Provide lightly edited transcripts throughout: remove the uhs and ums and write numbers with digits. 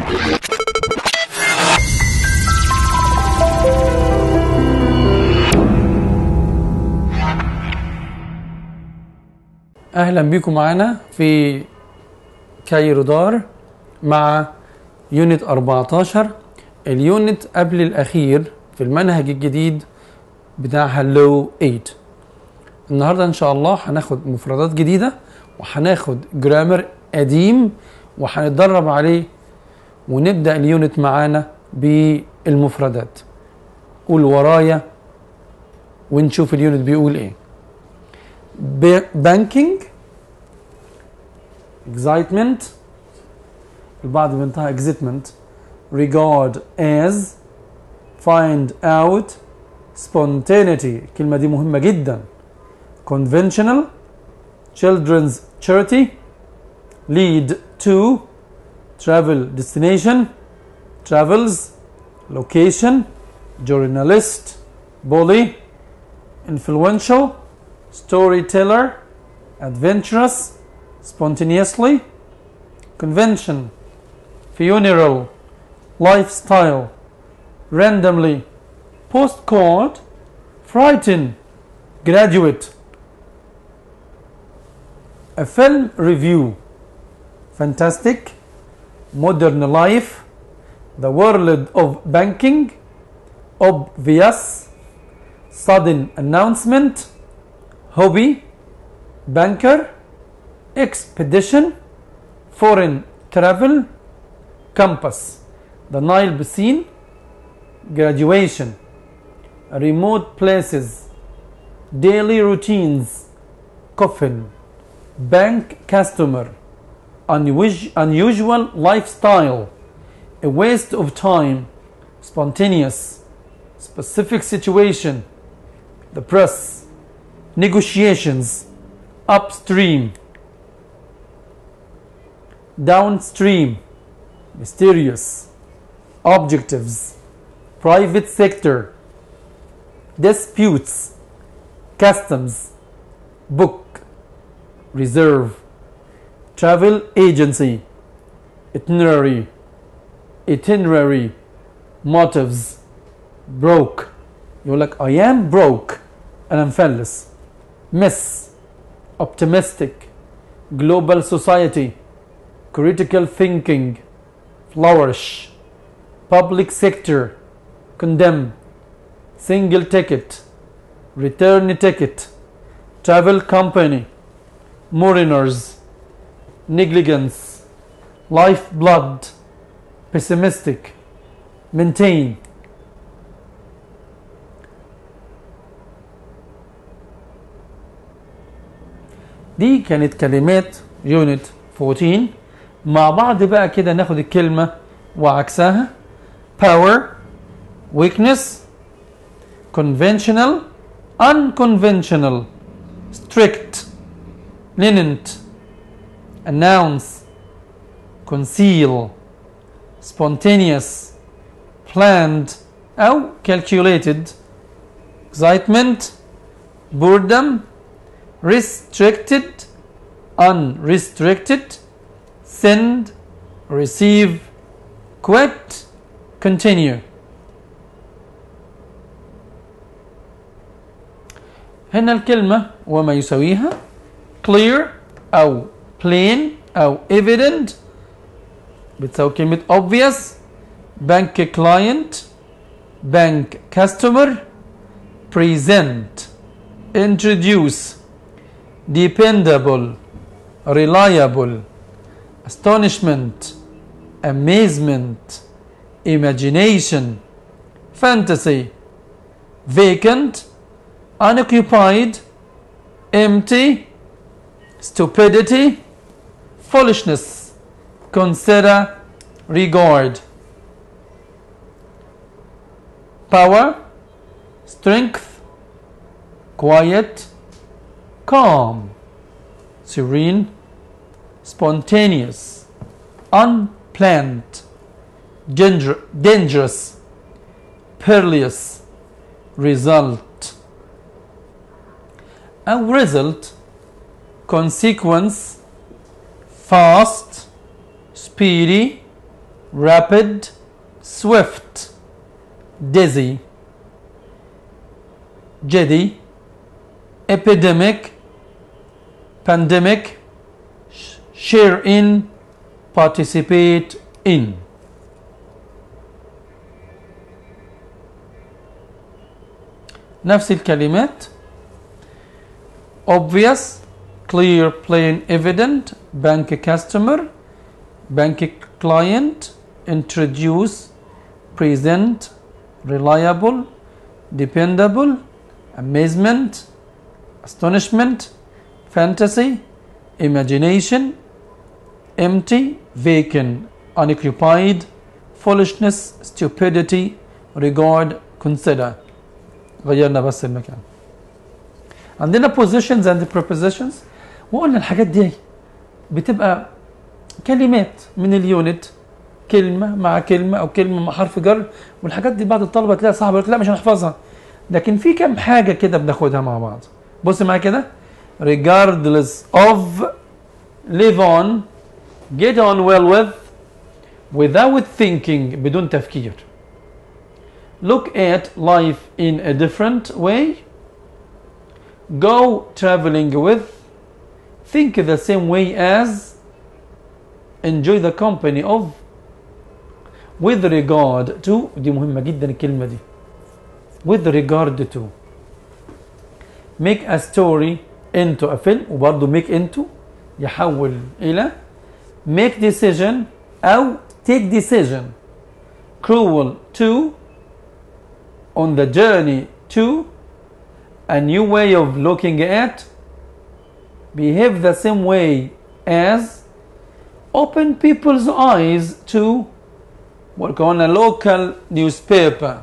أهلا بكم معنا في كايرو دار مع يونت 14، اليونت قبل الأخير في المنهج الجديد بتاع هلو 8. النهاردة إن شاء الله هناخد مفردات جديدة وهناخد جرامر قديم وهنتدرب عليه، ونبدأ اليونت معانا بالمفردات. قول ورايا ونشوف اليونت بيقول ايه. banking، excitement، البعض بينطقها excitement، regard as، find out، spontaneity، الكلمة دي مهمة جدا، conventional، children's charity، lead to، travel destination، travels، location، journalist، bully، influential، storyteller، adventurous، spontaneously، convention، funeral، lifestyle، randomly، postcard، frighten، graduate. A film review: fantastic، modern life، the world of banking، obvious، sudden announcement، hobby، banker، expedition، foreign travel، compass، the Nile basin، graduation، remote places، daily routines، coffin، bank customer، unusual lifestyle، a waste of time، spontaneous، specific situation، the press، negotiations، upstream، downstream، mysterious، objectives، private sector، disputes، customs، book، reserve، travel agency، itinerary، motives، broke، يقول لك I am broke، أنا مفلس، miss، optimistic، global society، critical thinking، flourish، public sector، condemn، single ticket، return ticket، travel company، mourners، negligence، lifeblood، pessimistic، maintain. دي كانت كلمات يونت 14. مع بعض بقى كده ناخد الكلمة وعكسها. power، weakness، conventional، unconventional، strict، lenient، announce، conceal، spontaneous، planned أو calculated، excitement، boredom، restricted، unrestricted، send، receive، quit، continue. هنا الكلمة وما يساويها clear أو plain أو evident بتساوي كلمة obvious، bank client، bank customer، present، introduce، dependable، reliable، astonishment، amazement، imagination، fantasy، vacant، unoccupied، empty، stupidity، foolishness، consider، regard. power، strength، quiet، calm، serene، spontaneous، unplanned، dangerous، perilous، result. أو result، consequence، fast، speedy، rapid, swift, dizzy, giddy, epidemic, pandemic, share in, participate in. نفس الكلمات obvious, clear, plain, evident, bank customer, bank client, introduce, present, reliable, dependable, amazement, astonishment, fantasy, imagination, empty, vacant, unoccupied, foolishness, stupidity, regard, consider. غيرنا بس المكان. عندنا positions and prepositions، وقلنا الحاجات دي بتبقى كلمات من اليونت، كلمة مع كلمة أو كلمة مع حرف جر، والحاجات دي بعض الطلبة تلاقي صاحب يقول لك لا مش هنحفظها، لكن في كم حاجة كده بناخدها مع بعض. بص معايا كده، regardless of، live on، get on well with، without thinking، بدون تفكير. Look at life in a different way. Go traveling with. Think the same way as. Enjoy the company of. With regard to. دي مهمة جدا الكلمة دي. With regard to. Make a story into a film. وبرضه make into يحول إلى. Make decision أو take decision. Cruel to. On the journey to. A new way of looking at. Behave the same way as. Open people's eyes to. Work on a local newspaper.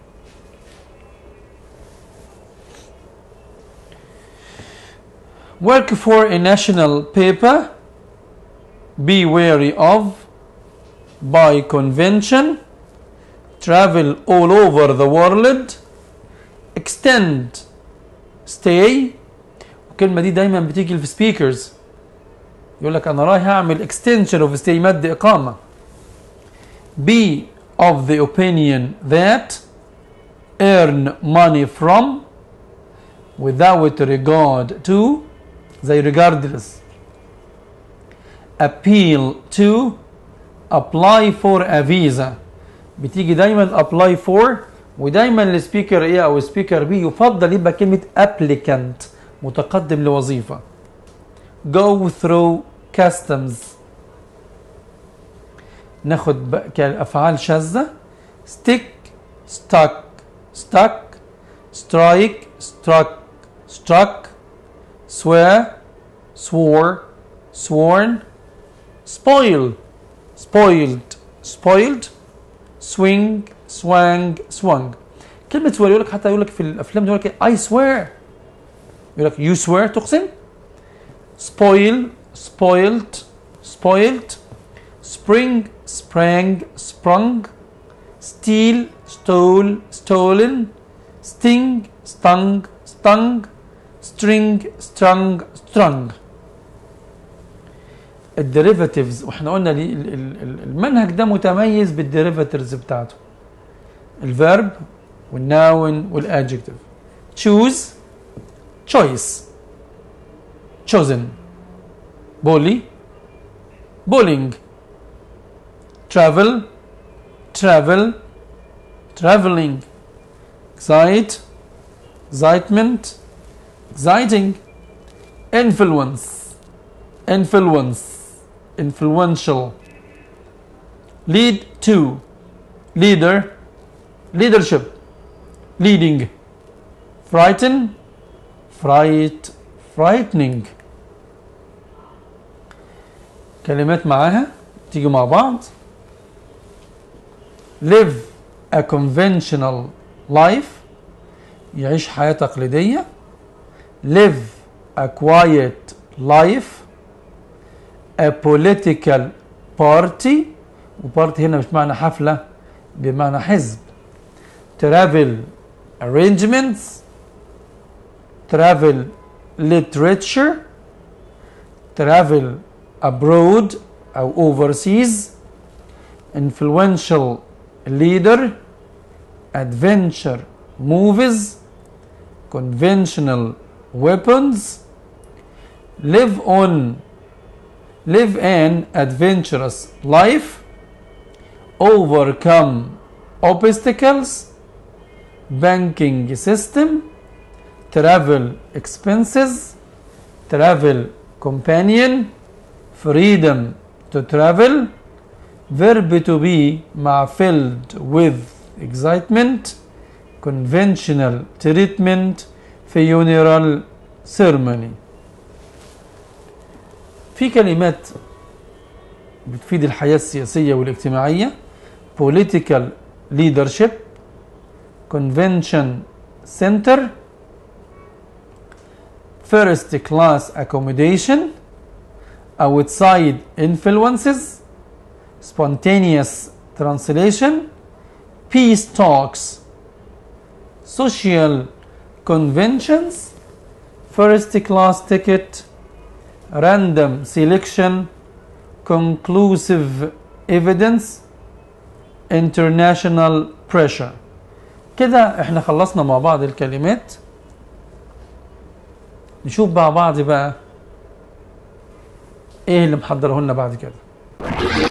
Work for a national paper. Be wary of. By convention. Travel all over the world. Extend. Stay. الكلمة دي دايما بتيجي في speakers، يقول لك أنا رايح أعمل extension of stay، مد إقامة. Be of the opinion that. Earn money from. Without regard to. زي regardless. Appeal to. Apply for a visa. بتيجي دايما apply for، ودايما السبيكر ايه او سبيكر بي يفضل يبقى كلمة applicant، متقدم لوظيفة. Go through customs. ناخد بقى كالافعال شاذة. stick، stuck، stuck، strike، struck، struck، swear، swore، sworn، spoil، spoiled، spoiled، swing، swang، swung. كلمة swear يقول لك، حتى يقول لك في الأفلام يقول لك I swear، يقول لك you swear، تقسم. spoil، spoiled، spoiled، spring، sprang، sprung، steal، stole، stolen، sting، stung، stung، string، strung، strung. الديريفاتيفز، واحنا قلنا لي المنهج ده متميز بالديريفاتيفز بتاعته، الفيرب والناون والادجكتيف. choose، choice، chosen، bully، bullying، travel، travel، traveling، excite، excitement، exciting، influence، influence، influential، lead to، leader، leadership، leading، frighten، fright، frightening. كلمات معاها تيجي مع بعض. live a conventional life، يعيش حياة تقليدية. live a quiet life. a political party، وبارتي هنا مش معنى حفلة، بمعنى حزب. travel arrangements. travel literature. travel abroad أو overseas. influential leader, adventure movies, conventional weapons, live an adventurous life, overcome obstacles, banking system, travel expenses, travel companion, freedom to travel, verb to be مع filled with excitement, conventional treatment, funeral ceremony. في كلمات بتفيد الحياة السياسية والاجتماعية: political leadership, convention center, first class accommodation, outside influences, spontaneous translation, peace talks, social conventions, first class ticket, random selection, conclusive evidence, international pressure. كده احنا خلصنا مع بعض الكلمات. نشوف مع بعض بقى ايه اللي محضره لنا بعد كده.